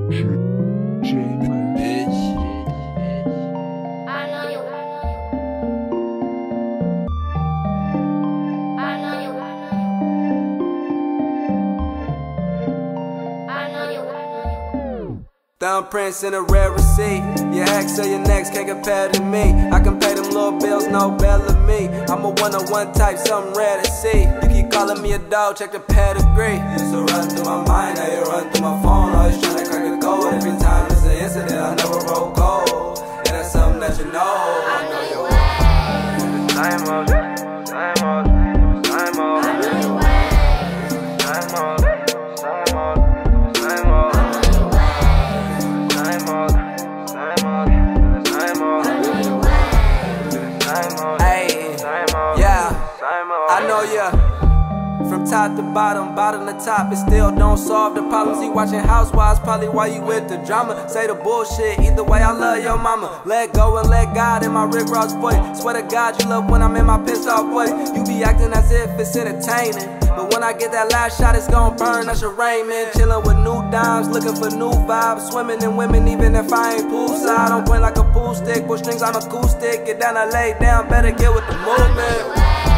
Thumbprints in a rare receipt. Your ex or your next can't compare to me. I can pay them little bills, no Bellamy. I'm a one-on-one type, something rare to see. You keep calling me a dog, check the pedigree. Used to run through my mind, now you run through my phone. Always trying to crack the code. Every time there's an incident, I never roll cold. And that's something that you know. I know you well. Same old, same old, same old. I know you well. Same old, same old, same old. I know ya. From top to bottom, bottom to top, it still don't solve the problems. You watching Housewives, probably why you with the drama. Say the bullshit, either way I love your mama. Let go and let God in my Rick Ross voice. Swear to God you love when I'm in my pissed off voice. You be acting as if it's entertaining, but when I get that last shot it's gon' burn, that's your Raymond. Chillin' with new dimes, looking for new vibes. Swimming in women even if I ain't poolside. I'm point like a pool stick, pull strings on acoustic. Get down and lay down, better get with the movement.